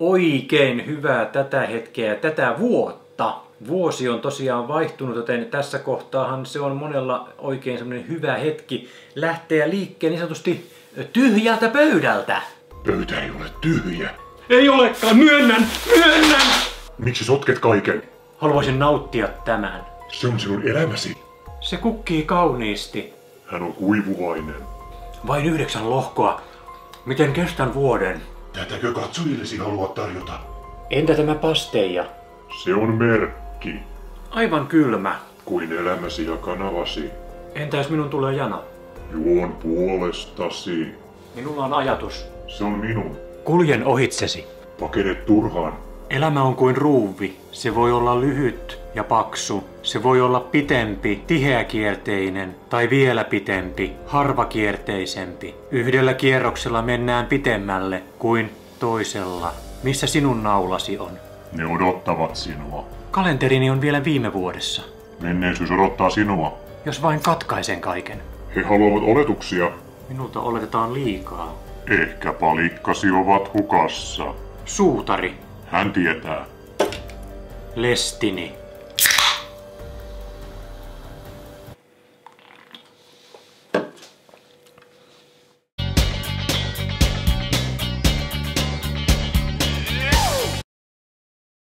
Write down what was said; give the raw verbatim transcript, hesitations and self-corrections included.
Oikein hyvää tätä hetkeä, tätä vuotta. Vuosi on tosiaan vaihtunut, joten tässä kohtaahan se on monella oikein semmoinen hyvä hetki lähteä liikkeen niin sanotusti tyhjältä pöydältä. Pöytä ei ole tyhjä. Ei olekaan, myönnän, myönnän! Miksi sotket kaiken? Haluaisin nauttia tämän. Se on sinun elämäsi. Se kukkii kauniisti. Hän on kuivuvainen. Vain yhdeksän lohkoa. Miten kestän vuoden? Tätäkö katsojillesi haluat tarjota? Entä tämä pasteija? Se on merkki. Aivan kylmä. Kuin elämäsi ja kanavasi. Entä jos minun tulee jano? Juon puolestasi. Minulla on ajatus. Se on minun. Kuljen ohitsesi. Pakene turhaan. Elämä on kuin ruuvi. Se voi olla lyhyt ja paksu. Se voi olla pitempi, tiheäkierteinen tai vielä pitempi, harvakierteisempi. Yhdellä kierroksella mennään pitemmälle kuin toisella. Missä sinun naulasi on? Ne odottavat sinua. Kalenterini on vielä viime vuodessa. Menneisyys odottaa sinua. Jos vain katkaisen kaiken. He haluavat oletuksia. Minulta oletetaan liikaa. Ehkä palikkasi ovat hukassa. Suutari. Hän tietää. Lestini.